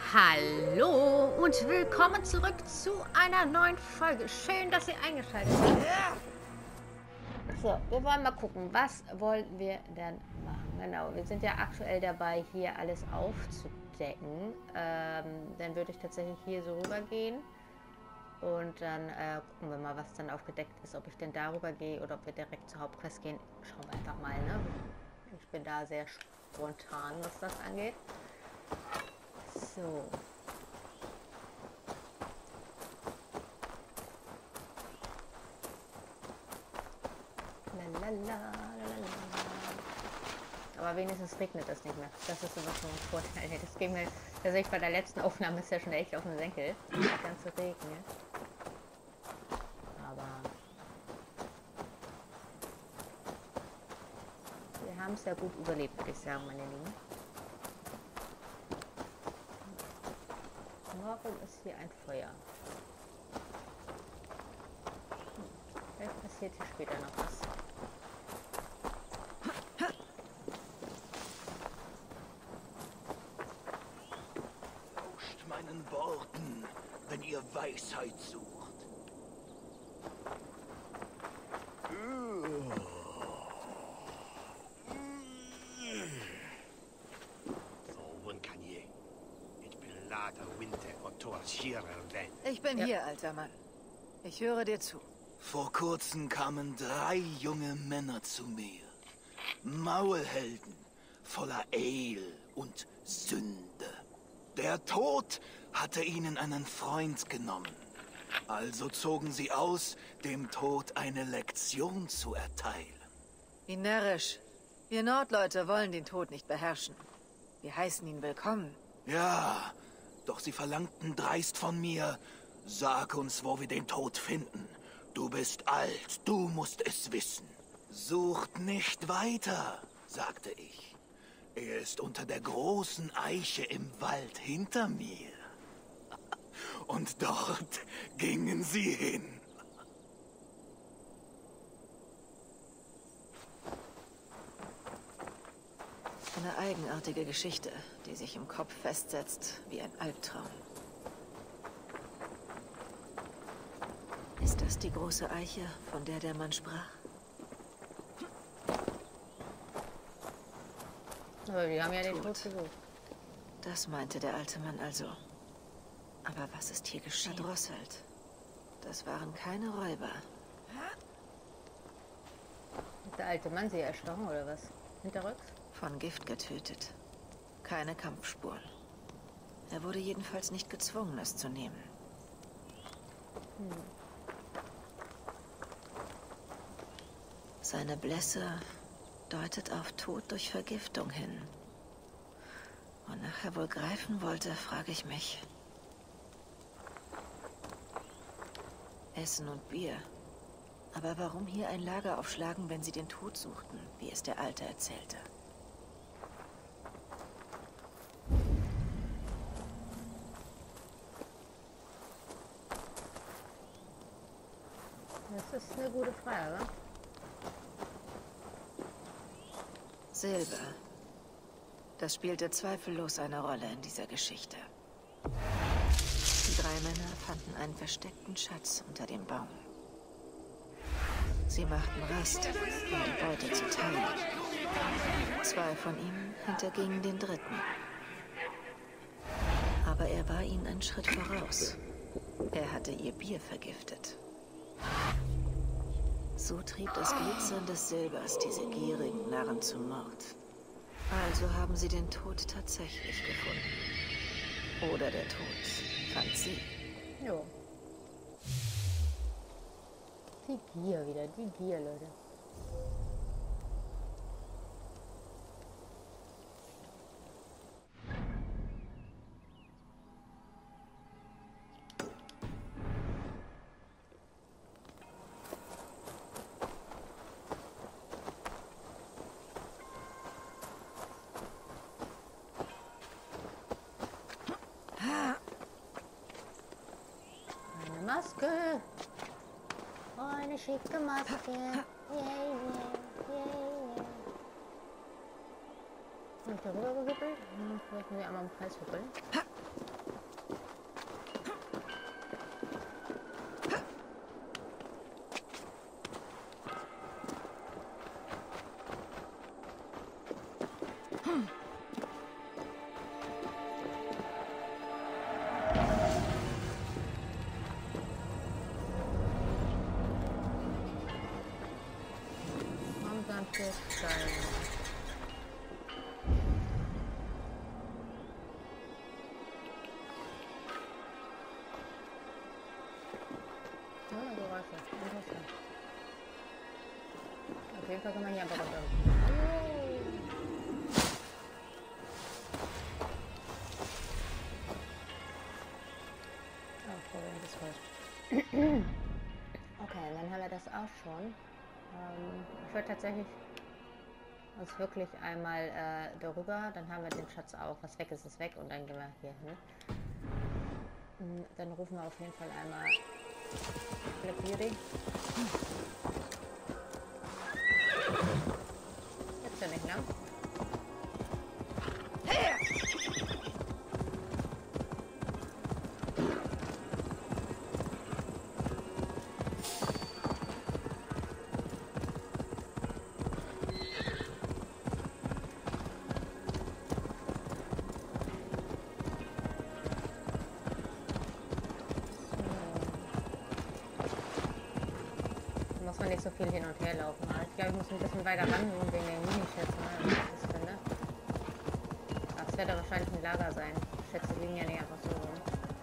Hallo und willkommen zurück zu einer neuen Folge. Schön, dass ihr eingeschaltet habt. So, wir wollen mal gucken, was wollen wir denn machen? Genau, wir sind ja aktuell dabei, hier alles aufzudecken. Dann würde ich tatsächlich hier so rübergehen. Und dann gucken wir mal, was dann aufgedeckt ist. Ob ich denn darüber gehe oder ob wir direkt zur Hauptquest gehen. Schauen wir einfach mal, ne? Ich bin da sehr spontan, was das angeht. So. Lalalala. Aber wenigstens regnet es nicht mehr. Das ist immer schon ein Vorteil. Das ging mir tatsächlich bei der letzten Aufnahmesession echt auf den Senkel. Das ganze Regen. Aber wir haben es ja gut überlebt, würde ich sagen, meine Lieben. Warum ist hier ein Feuer? Vielleicht passiert hier später noch was. Lauscht meinen Worten, wenn ihr Weisheit sucht. Ich bin hier, alter Mann. Ich höre dir zu. Vor kurzem kamen 3 junge Männer zu mir. Maulhelden, voller Eil und Sünde. Der Tod hatte ihnen einen Freund genommen. Also zogen sie aus, dem Tod eine Lektion zu erteilen. Wie närrisch. Wir Nordleute wollen den Tod nicht beherrschen. Wir heißen ihn willkommen. Ja, doch sie verlangten dreist von mir, sag uns, wo wir den Tod finden. Du bist alt, du musst es wissen. Sucht nicht weiter, sagte ich. Er ist unter der großen Eiche im Wald hinter mir. Und dort gingen sie hin. Eine eigenartige Geschichte, die sich im Kopf festsetzt wie ein Albtraum. Ist das die große Eiche, von der der Mann sprach? Aber wir haben ja den Tod Tot. gesucht. Das meinte der alte Mann also. Aber was ist hier geschehen? Verdrosselt. Das waren keine Räuber. Hat der alte Mann sie erstochen oder was? Hinterrücks? Von Gift getötet. Keine Kampfspuren. Er wurde jedenfalls nicht gezwungen, es zu nehmen. Seine Blässe deutet auf Tod durch Vergiftung hin. Wonach er wohl greifen wollte, frage ich mich. Essen und Bier. Aber warum hier ein Lager aufschlagen, wenn sie den Tod suchten, wie es der Alte erzählte? Das ist eine gute Frage. Silber. Das spielte zweifellos eine Rolle in dieser Geschichte. Die 3 Männer fanden einen versteckten Schatz unter dem Baum. Sie machten Rast, um die Beute zu teilen. 2 von ihnen hintergingen den 3. Aber er war ihnen einen Schritt voraus. Er hatte ihr Bier vergiftet. So trieb das Glitzern des Silbers diese gierigen Narren zum Mord. Also haben sie den Tod tatsächlich gefunden. Oder der Tod fand sie. Jo. Die Gier wieder, die Gier, Leute. Eine Maske. Eine schicke Maske. Yeah, yeah, yeah. Bin ich darüber gehüppelt? Vielleicht muss ich einmal im Kreis hüppeln. Auf jeden Fall kann man hier aber runter. Oh, Problem ist falsch. Okay, dann haben wir das auch schon. Ich würde tatsächlich uns wirklich einmal darüber, dann haben wir den Schatz auch. Was weg ist, ist weg und dann gehen wir hier hin. Dann rufen wir auf jeden Fall einmal Black Beauty. Jetzt ja nicht, ne? Muss man nicht so viel hin und her laufen. Ich glaube, ich muss ein bisschen weiter ran wegen den Minischätzen, wenn ich das finde. Ach, es wird ja wahrscheinlich ein Lager sein. Schätze liegen ja nicht einfach so rum.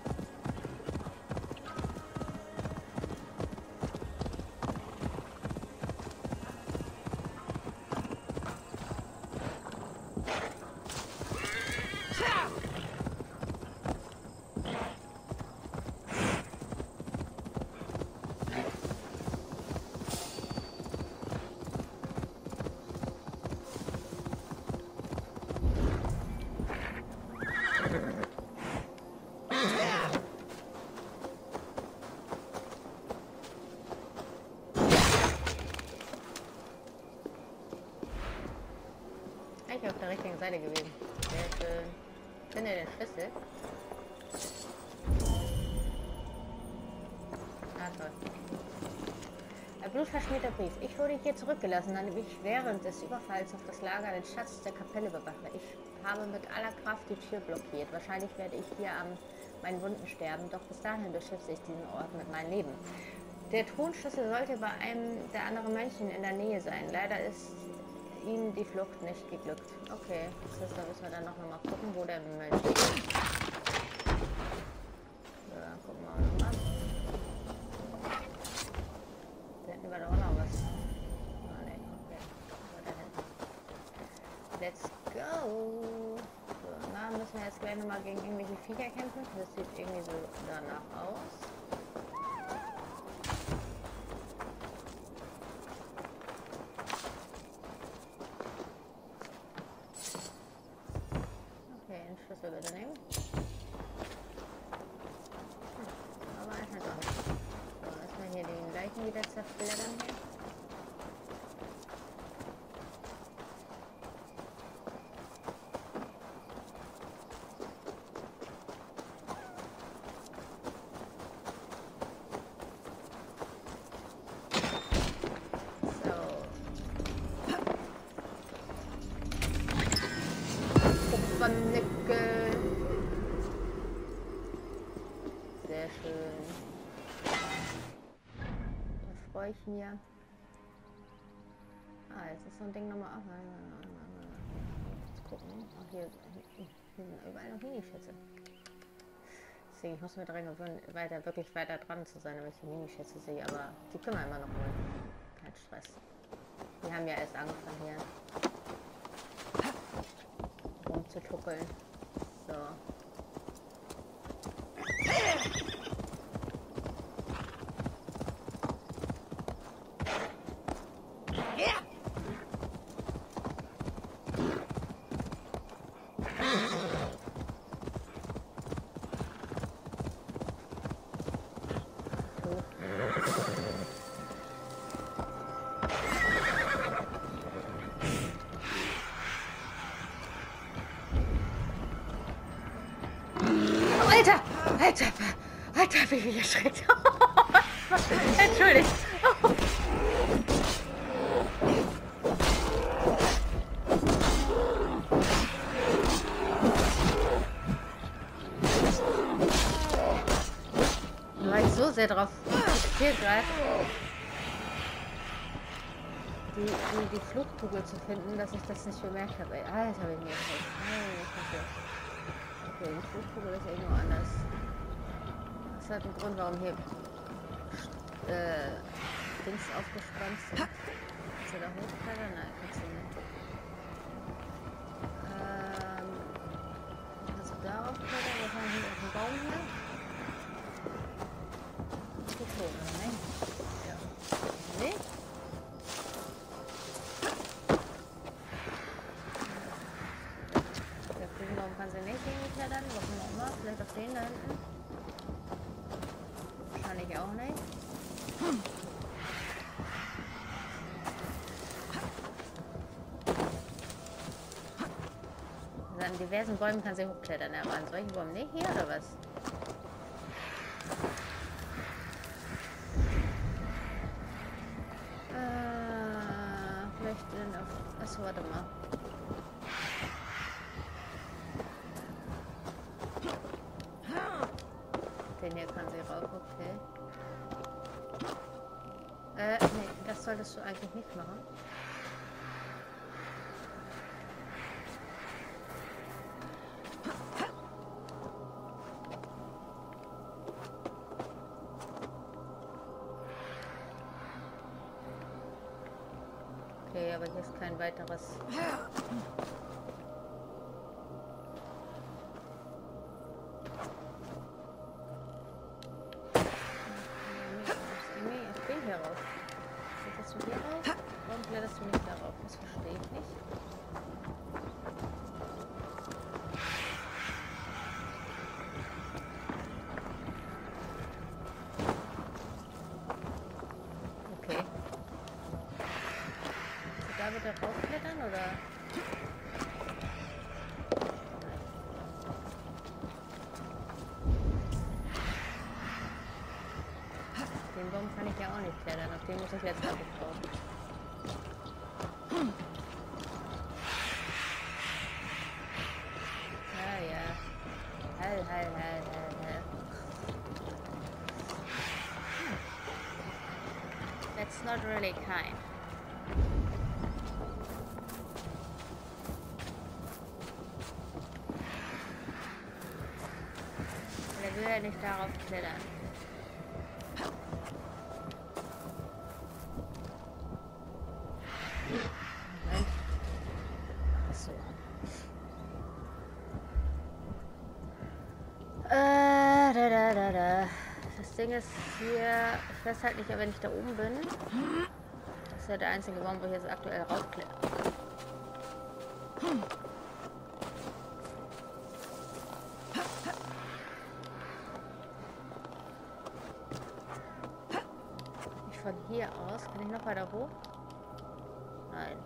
Eigentlich auf der richtigen Seite gewesen. Sehr schön. Ich finde den Schlüssel. Ah, toll. Ein blutverschmierter Brief. Ich wurde hier zurückgelassen, da ich während des Überfalls auf das Lager den Schatz der Kapelle bewache. Ich habe mit aller Kraft die Tür blockiert. Wahrscheinlich werde ich hier an meinen Wunden sterben, doch bis dahin beschäftige ich diesen Ort mit meinem Leben. Der Thronschlüssel sollte bei einem der anderen Mönchen in der Nähe sein. Leider ist ihm die Flucht nicht geglückt. Okay, das heißt, da müssen wir dann noch mal gucken, wo der Mönch ist. So, dann gucken wir noch mal. Da hinten war doch auch noch was. Oh, ne, okay. So, da hinten. Let's go! So, na, müssen wir jetzt gleich noch mal gegen irgendwelche Viecher kämpfen. Das sieht irgendwie so danach aus. Schlüssel bitte nehmen. Aber einfach doch nicht. So, erstmal hier den Leichen wieder zersplittern hier. Sehr schön. Da freue ich mich. Ah, jetzt ist so ein Ding nochmal auf. Jetzt gucken. Ach, hier sind überall noch Minischätze. Deswegen, ich muss mir daran gewöhnen, wirklich weiter dran zu sein, damit ich die Minischätze sehe. Aber die können wir immer noch holen. Kein Stress. Die haben ja erst angefangen hier rumzutuckeln. So. Alter! Alter! Alter, wie ich erschreckt. Entschuldigt. Da war ich so sehr drauf fixiert gerade. Die Fluchtkugel zu finden, dass ich das nicht bemerkt habe. Ey, Alter, wie mir erschreckt. Okay, die Fluchtkugel ist irgendwo anders. Das hat einen Grund, warum hier Dings aufgespannt sind. Kannst du da hochklettern? Nein, kannst du nicht. Kannst du darauf klettern? Wir fahren hier auf den Baum hier. Okay, nein. Ja. Nee? Der Flügelbaum kann sie nicht hingeklettern, warum auch immer. Vielleicht auf den da hinten. Wahrscheinlich auch nicht. Also an diversen Bäumen kann sie hochklettern, aber an solchen Bäumen nicht hier oder was? Vielleicht denn auf. Achso, warte mal. Den hier kann sie rauf, okay. Nee, das solltest du eigentlich nicht machen. Okay, aber hier ist kein weiteres. Ich bin hier rauf. Kletterst du hier rauf? Warum kletterst du nicht darauf? Das verstehe ich nicht. Okay. Da wird er raufklettern, oder? Den Baum kann ich ja auch nicht klettern, auf den muss ich jetzt auch drauf. Ja, ja. Hell. That's not really kind. Er will ja nicht darauf klettern. Moment. Achso. Das Ding ist hier, ich weiß halt nicht, wenn ich da oben bin. Das ist ja der einzige Baum, wo ich jetzt aktuell raufkletter. Von hier aus, kann ich noch weiter hoch? Nein.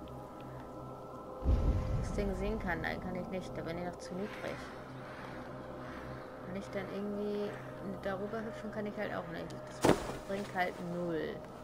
Das Ding sehen kann, nein, kann ich nicht, da bin ich noch zu niedrig. Kann ich dann irgendwie darüber hüpfen, kann ich halt auch nicht. Das bringt halt 0.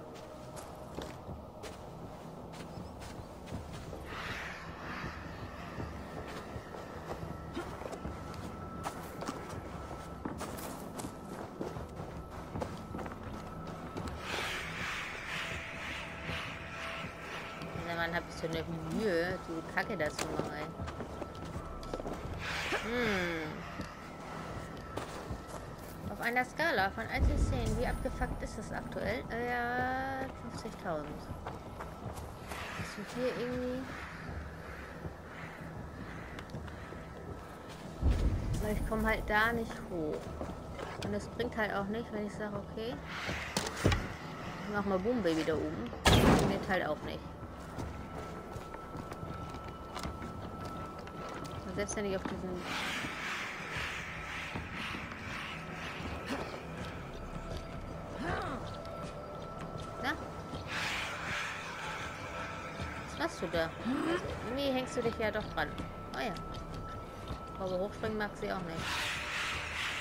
Man hat so eine Mühe, die Kacke dazu machen. Auf einer Skala von 1 bis 10, wie abgefuckt ist das aktuell? Ja, 50.000. Das sind hier irgendwie... Weil ich komme halt da nicht hoch. Und es bringt halt auch nicht, wenn ich sage, okay, ich mach mal Boom Baby da oben. Das funktioniert halt auch nicht. Und selbst wenn ich auf diesen... Na? Was machst du da? Also, irgendwie hängst du dich ja doch dran. Oh ja. Aber hochspringen mag sie auch nicht.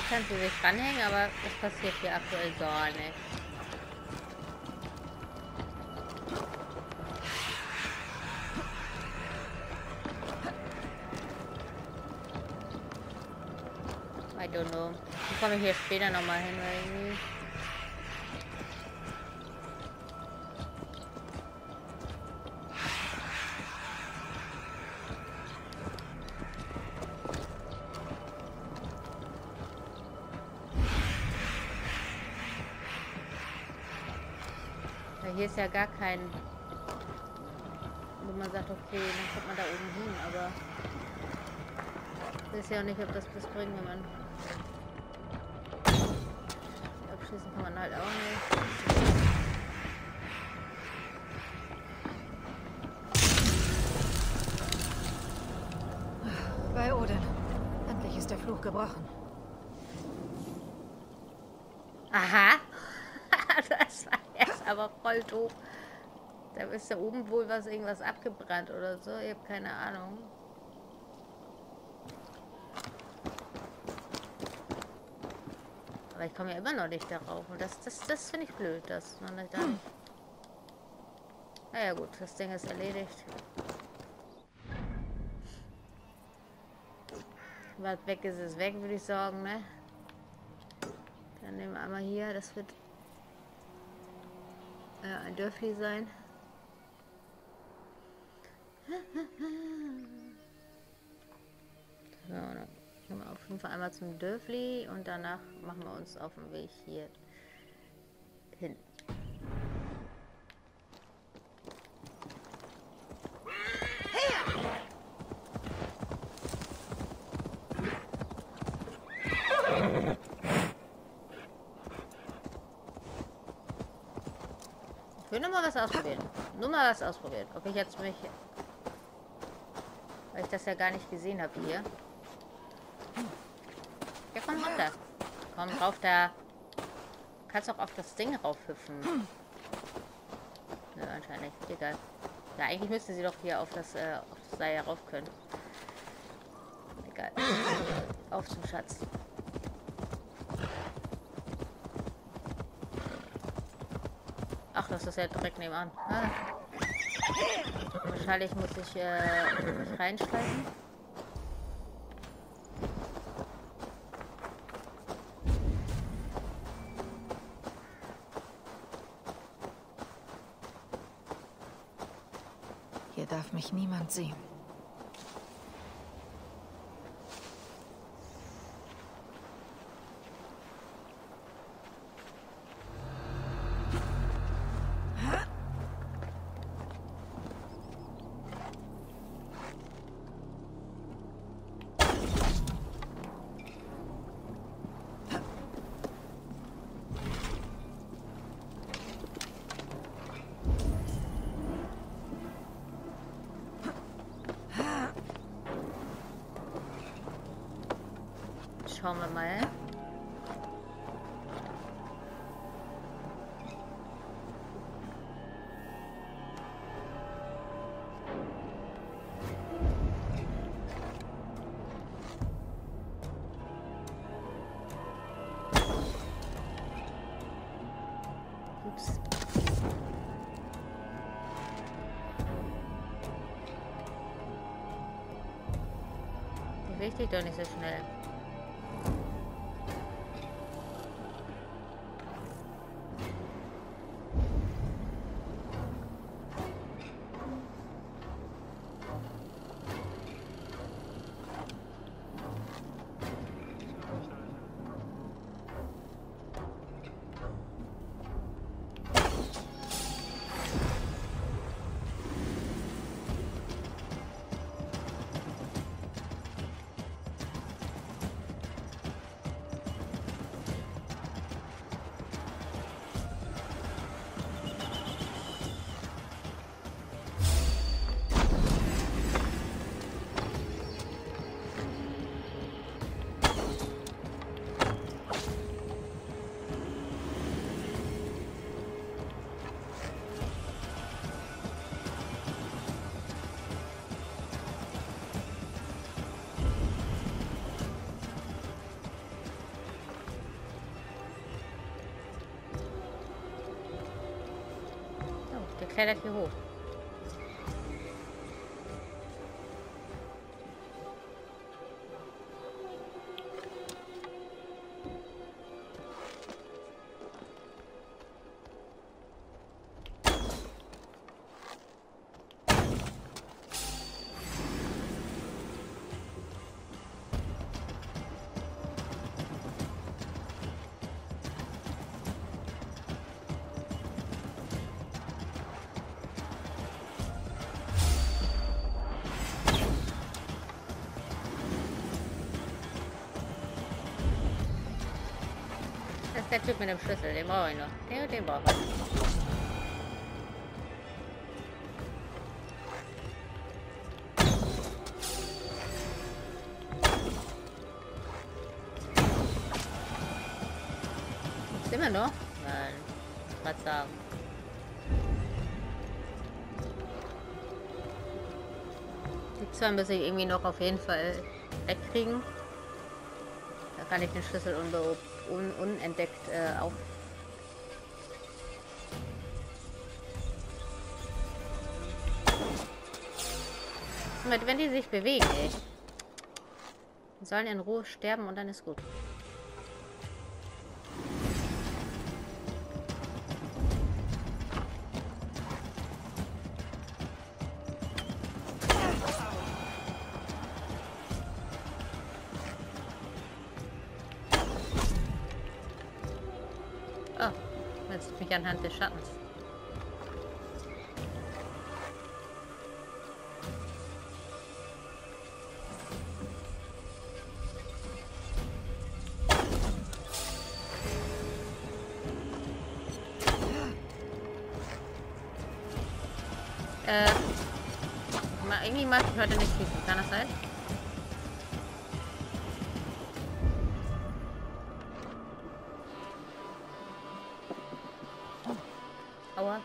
kann sie sich ranhängen, aber das passiert hier aktuell gar nicht. I don't know. Ich komme hier später nochmal hin, weil irgendwie... Hier ist ja gar kein, wo man sagt, okay, dann kommt man da oben hin, aber ich weiß ja auch nicht, ob das was bringt, wenn man abschließen kann man halt auch nicht. Bei Odin. Endlich ist der Fluch gebrochen. Aha! Das war jetzt aber voll doof. Da ist da oben wohl irgendwas abgebrannt oder so. Ich habe keine Ahnung. Aber ich komme ja immer noch nicht darauf. Und das finde ich blöd, dass man da nicht... Naja gut, das Ding ist erledigt. Was weg ist, ist weg, würde ich sagen, ne? Dann nehmen wir einmal hier, das wird ein Dörfli sein. So, dann gehen wir auf jeden Fall einmal zum Dörfli und danach machen wir uns auf den Weg hier hin. Ich will nur mal was ausprobieren. Nur mal was ausprobieren. Ob ich jetzt mich... Weil ich das ja gar nicht gesehen habe hier. Ja, komm runter. Komm rauf da. Du kannst auch auf das Ding raufhüpfen. Nö, anscheinend nicht. Egal. Ja, eigentlich müsste sie doch hier auf das Seil rauf können. Egal. Auf zum Schatz. Ach, das ist ja direkt nebenan. Ah. Wahrscheinlich muss ich mich reinschleichen. Hier darf mich niemand sehen. Schauen wir mal. Ups. Beweg dich doch nicht so schnell. klettert hier hoch. Das ist der Typ mit dem Schlüssel, den brauche ich noch. Den brauche ich. Sind wir noch? Nein. Was sagen? Die zwei muss ich irgendwie noch auf jeden Fall wegkriegen. Da kann ich den Schlüssel unentdeckt auf. Wenn die sich bewegen, ey. Die sollen in Ruhe sterben und dann ist gut. Oh, jetzt mich anhand des Schattens. Irgendwie mag ich heute nicht schießen, kann das sein? Aua.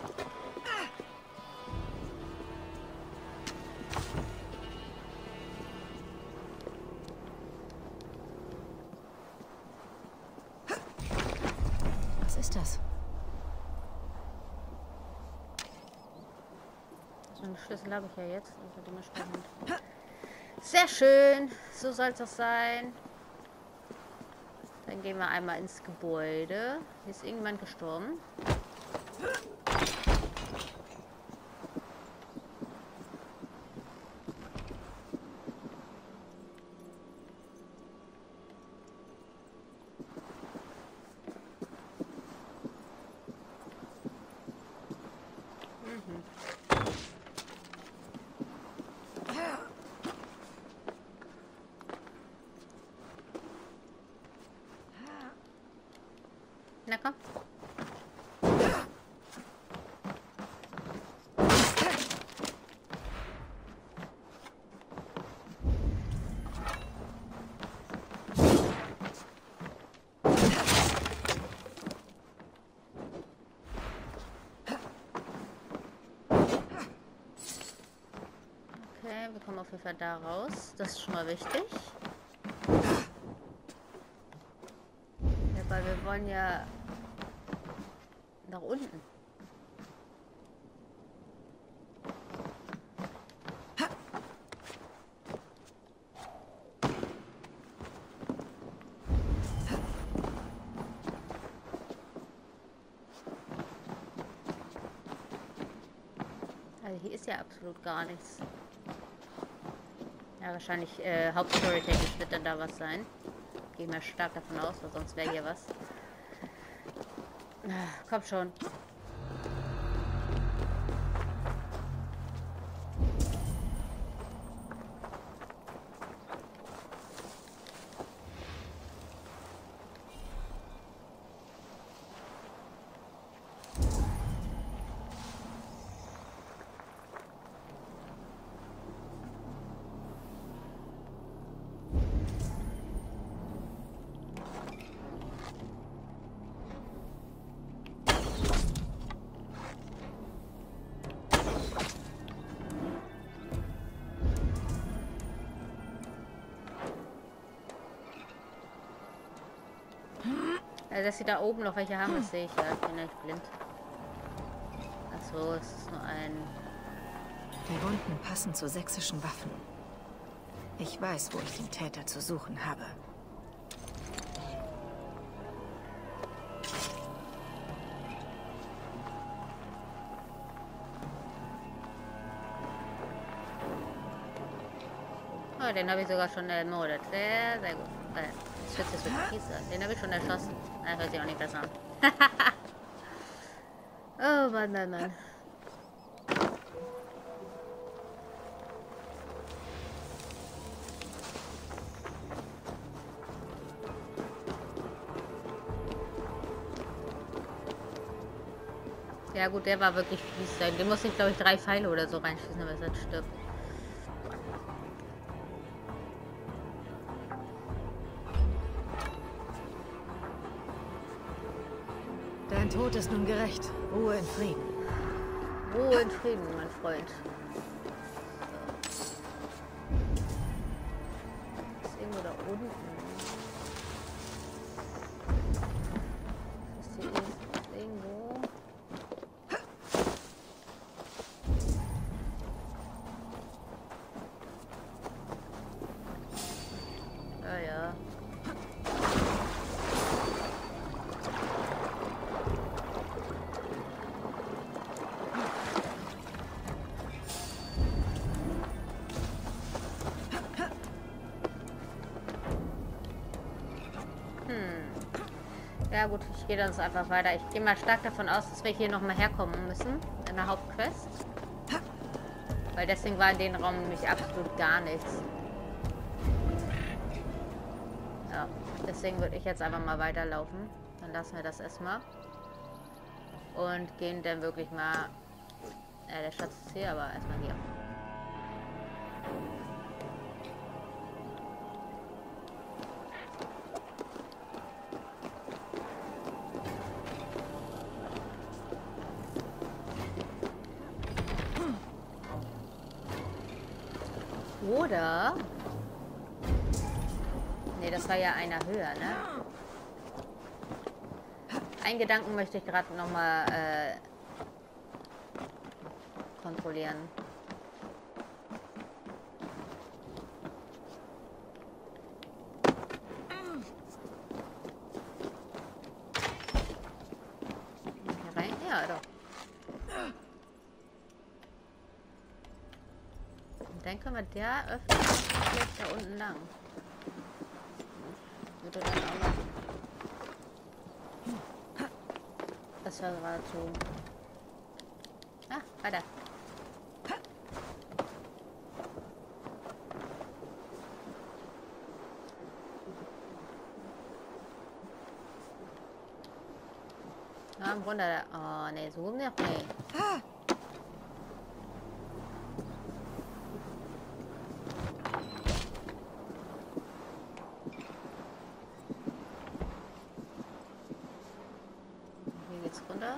Was ist das? So einen Schlüssel habe ich ja jetzt, also dementsprechend. Sehr schön, so soll es auch sein. Dann gehen wir einmal ins Gebäude. Hier ist irgendwann gestorben. Na komm. Okay, wir kommen auf jeden Fall da raus. Das ist schon mal wichtig. Ja, weil wir wollen ja nach unten. Also hier ist ja absolut gar nichts. Ja, wahrscheinlich hauptstorytechnisch wird dann da was sein. Gehe mal stark davon aus, weil sonst wäre hier was. Komm schon. Also, dass sie da oben noch welche haben, das sehe ich ja. Ich bin echt blind. Achso, so, es ist nur ein... Die Wunden passen zu sächsischen Waffen. Ich weiß, wo ich den Täter zu suchen habe. Oh, den habe ich sogar schon ermordet. Sehr, sehr gut. Das wird Kieser. Den habe ich schon erschossen. Hört sich auch nicht besser an. Oh Mann, Mann, Mann. Ja gut, der war wirklich fies sein. Den musste ich, glaube ich, 3 Pfeile oder so reinschießen, damit er stirbt. Dein Tod ist nun gerecht. Ruhe in Frieden. Ruhe in Frieden, mein Freund. Ist irgendwo da unten? Ist hier irgendwo? Ja, ja. Ja gut, ich gehe dann so einfach weiter. Ich gehe mal stark davon aus, dass wir hier nochmal herkommen müssen. In der Hauptquest. Weil deswegen war in dem Raum nämlich absolut gar nichts. Ja, deswegen würde ich jetzt einfach mal weiterlaufen. Dann lassen wir das erstmal. Und gehen dann wirklich mal... der Schatz ist hier, aber erstmal hier. Oder... Ne, das war ja einer höher, ne? Einen Gedanken möchte ich gerade nochmal kontrollieren. Hier rein? Ja, doch. Dann können wir der öffnen. Vielleicht da unten lang. Würde dann auch noch. Das war gerade so. Ah, weiter. Ah, im Grunde. Oh, ne, so noch nicht. Runter.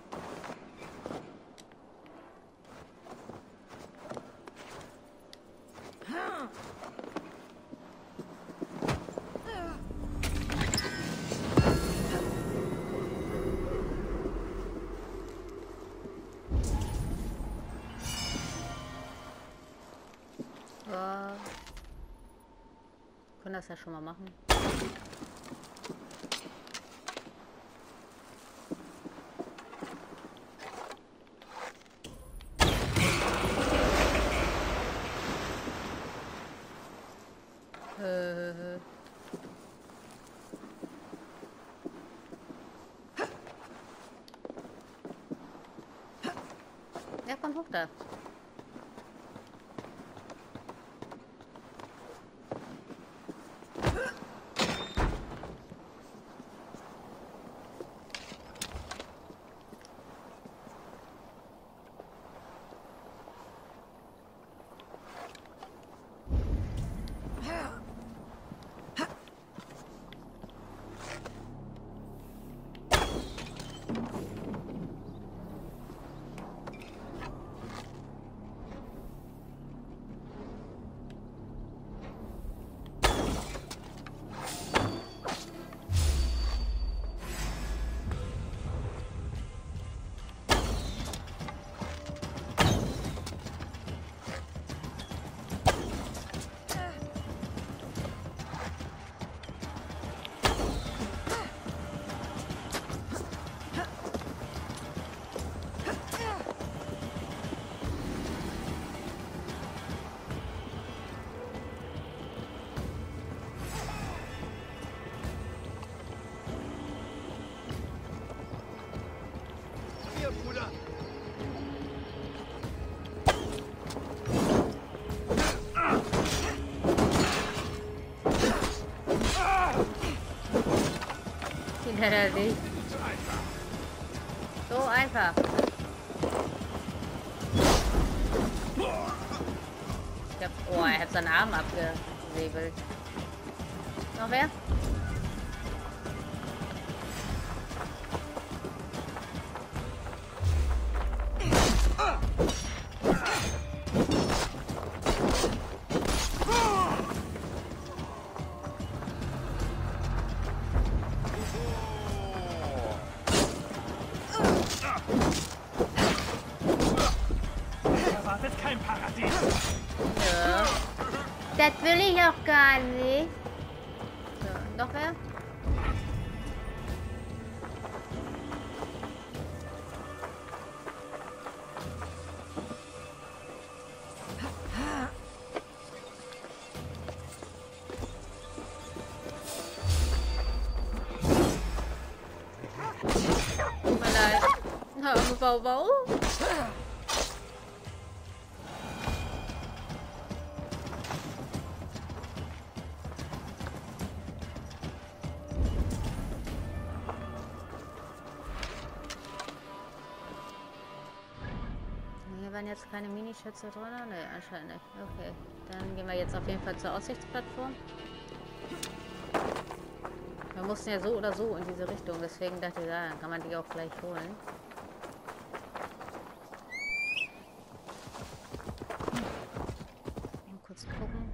Können das ja schon mal machen. Ja, komm hoch da. Ja, nicht. So einfach. Oh, er hat seinen Arm abgesäbelt. Noch wer? Erwartet kein Paradies. Ja. Das will ich auch gar nicht. So, noch wer? Tut mir leid. Bau. Hier waren jetzt keine Minischätze drin? Ne, anscheinend nicht. Okay, dann gehen wir jetzt auf jeden Fall zur Aussichtsplattform. Wir mussten ja so oder so in diese Richtung, deswegen dachte ich, ja, dann kann man die auch gleich holen. Mal kurz gucken.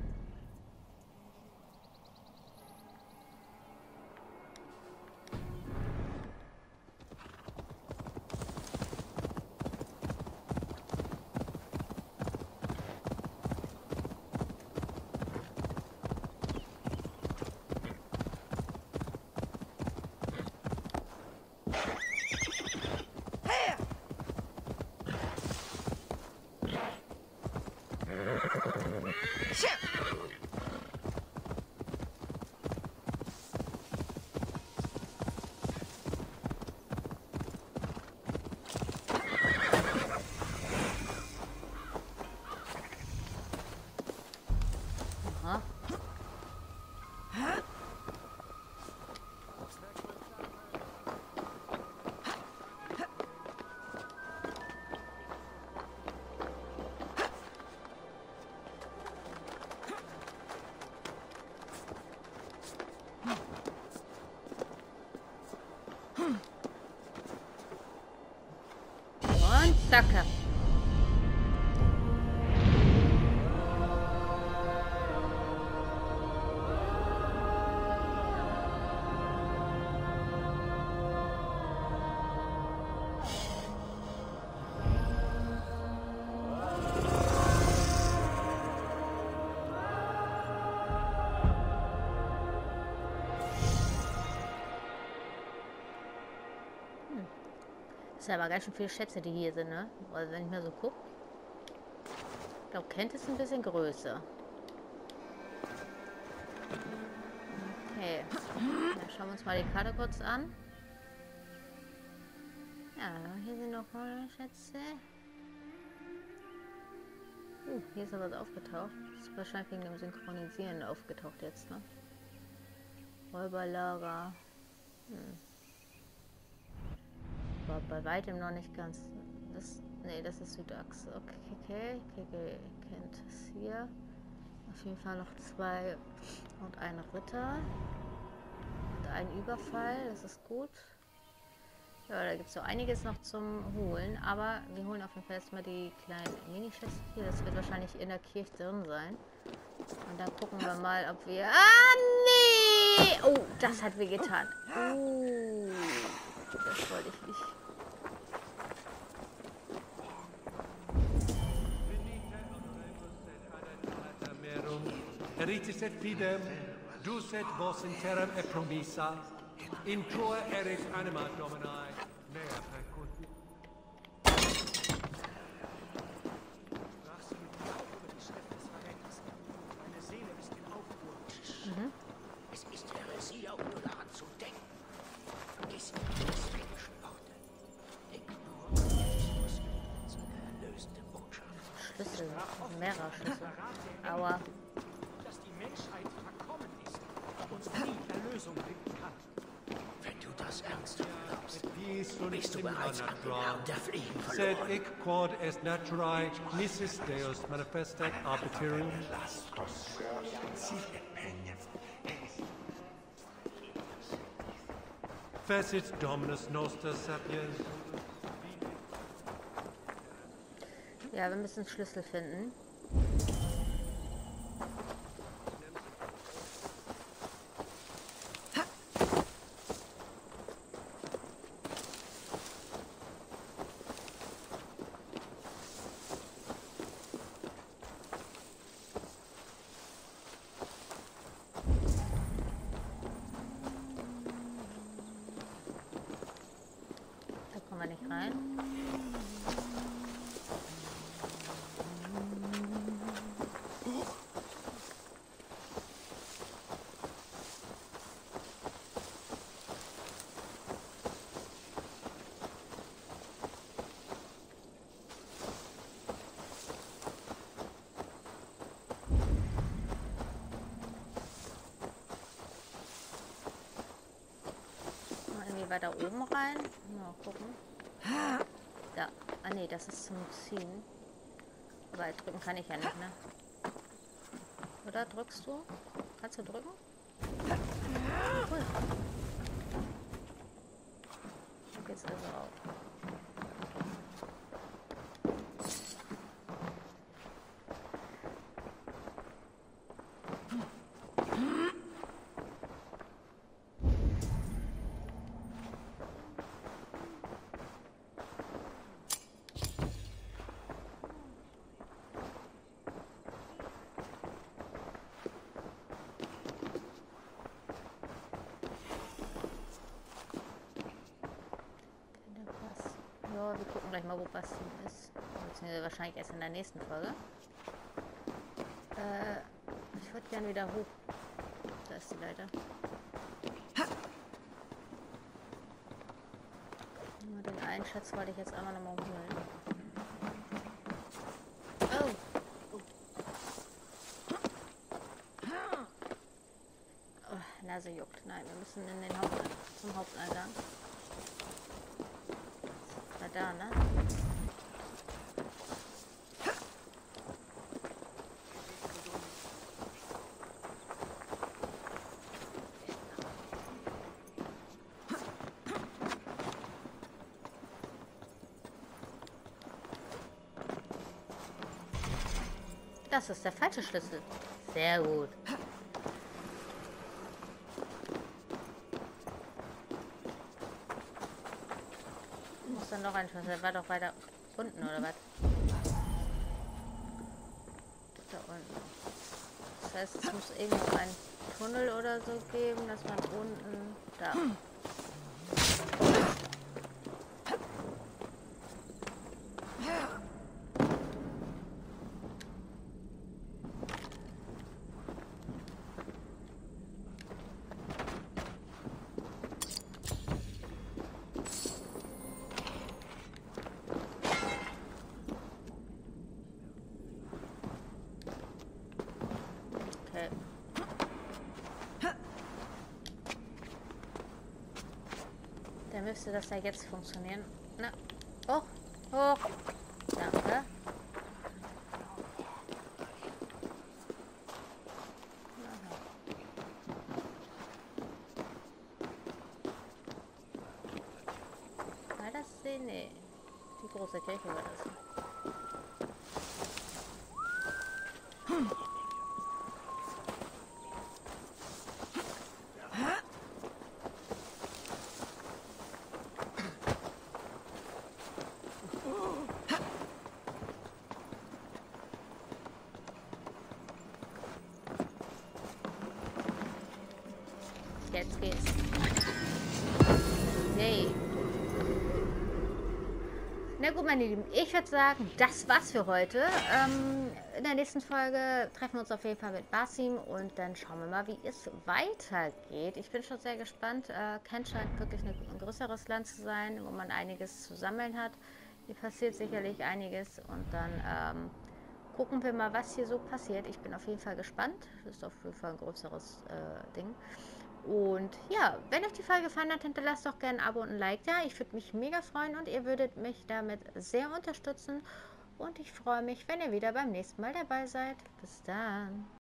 Aha. Und Dacke. Das sind aber ganz schön viele Schätze, die hier sind, ne? Also wenn ich mal so gucke. Ich glaube, Kent ist ein bisschen größer. Okay. Dann schauen wir uns mal die Karte kurz an. Ja, hier sind noch mal Schätze. Hier ist aber was aufgetaucht. Das ist wahrscheinlich wegen dem Synchronisieren aufgetaucht jetzt, ne? Räuberlager. Aber bei weitem noch nicht ganz. Das ist Südachse. Okay. Kennt es hier. Auf jeden Fall noch 2 und ein Ritter. Und ein Überfall. Das ist gut. Ja, da gibt es so einiges noch zum Holen. Aber wir holen auf jeden Fall erstmal die kleinen Minischätze hier. Das wird wahrscheinlich in der Kirche drin sein. Und dann gucken wir mal, ob wir... Ah, nee! Oh, das hat wehgetan. Das wollte ich nicht. Eritis et fidem, dus et vos in terram e promissa, in tua eris anima Domini, mea percuti. Meine Seele ist im Aufruhr. Es ist Häresie, auch nur daran zu denken. Vergiss nicht die israelischen Worte. Denk nur an Jesus, seine erlösende Botschaft. Schlüssel. Mehrere Schlüssel. Aua. Dass die Menschheit verkommen ist, uns nie Erlösung bringen kann. Wenn du das sunt Bist du in bereits la angelernt, natura. der Fliegen Sed verloren? hic quod est naturae nisis Deus manifestat arbitrium. Fecit Dominus noster sapiens. Ja, wir müssen Schlüssel finden. Da kommen wir nicht rein. Mal irgendwie weiter oben rein. Mal gucken. Da. Ah nee, das ist zum Ziehen. Aber drücken kann ich ja nicht, ne? Oder drückst du? Kannst du drücken? Cool. Dann geht's also auf. Ja, wir gucken gleich mal, wo Bastian ist. Beziehungsweise wahrscheinlich erst in der nächsten Folge. Ich würde gerne wieder hoch. Da ist die Leiter. Nur den einen Schatz wollte ich jetzt einmal nochmal holen. Oh, Nase juckt. Nein, wir müssen in den zum Haupteingang. Da, ne? Das ist der falsche Schlüssel. Sehr gut. Dann noch ein Schlüssel. War doch weiter unten, oder was? Da unten. Das heißt, es muss irgendwo einen Tunnel oder so geben, dass man unten... Da. Okay. Dann müsste das ja jetzt funktionieren. Na, hoch, hoch. Danke. Aha. War das die? Nee. Die große Kirche war das. Jetzt geht's. Nee. Na gut, meine Lieben, ich würde sagen, das war's für heute. In der nächsten Folge treffen wir uns auf jeden Fall mit Basim und dann schauen wir mal, wie es weitergeht. Ich bin schon sehr gespannt. Kent scheint wirklich ein größeres Land zu sein, wo man einiges zu sammeln hat. Hier passiert sicherlich einiges und dann gucken wir mal, was hier so passiert. Ich bin auf jeden Fall gespannt. Das ist auf jeden Fall ein größeres Ding. Und ja, wenn euch die Folge gefallen hat, hinterlasst doch gerne ein Abo und ein Like da. Ich würde mich mega freuen und ihr würdet mich damit sehr unterstützen. Und ich freue mich, wenn ihr wieder beim nächsten Mal dabei seid. Bis dann.